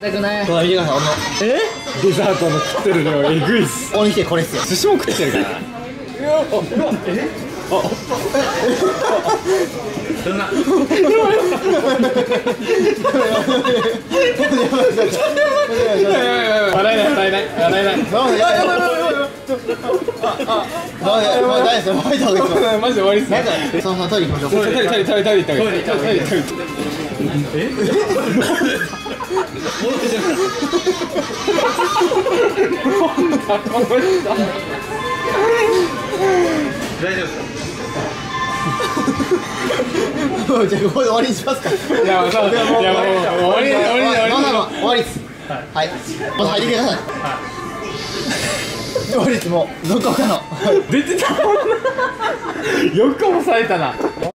くない。これ見てください、俺の。 デザートの食ってる量えぐいっす。 俺に来てこれっすよ。 寿司も食ってるから。 そんな。 笑えない笑えない笑えない。マジで終わりっすね。 そうそう、トイレ行きましょう。 トイレ行った方がいい。 大丈夫ですか。 もうじゃあここで終わりにしますか。 いやもう終わりです。はい。まず入ってください。終わりです。もうどこかの。 出てたもんな。よく抑えたな。